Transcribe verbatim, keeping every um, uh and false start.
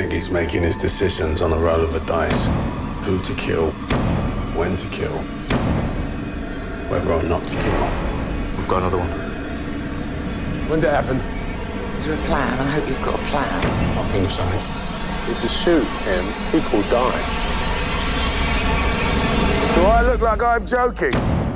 think he's making his decisions on a roll of a dice. Who to kill, when to kill, whether or not to kill. We've got another one. When did it happen? Is there a plan? I hope you've got a plan. I'll think of something. If you shoot him, people die. Do I look like I'm joking?